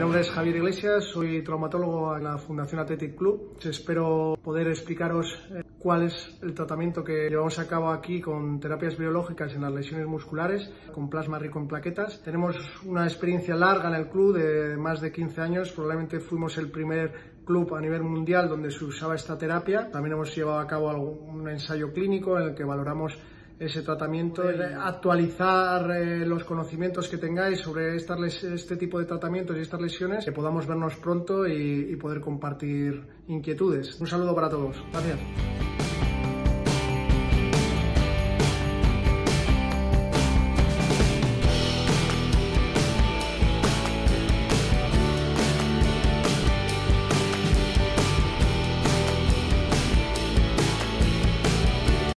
nombre es Javier Iglesias, soy traumatólogo en la Fundación Athletic Club. Espero poder explicaros cuál es el tratamiento que llevamos a cabo aquí con terapias biológicas en las lesiones musculares, con plasma rico en plaquetas. Tenemos una experiencia larga en el club de más de 15 años, probablemente fuimos el primer club a nivel mundial donde se usaba esta terapia. También hemos llevado a cabo un ensayo clínico en el que valoramos ese tratamiento, actualizar los conocimientos que tengáis sobre este tipo de tratamientos y estas lesiones, que podamos vernos pronto y poder compartir inquietudes. Un saludo para todos. Gracias.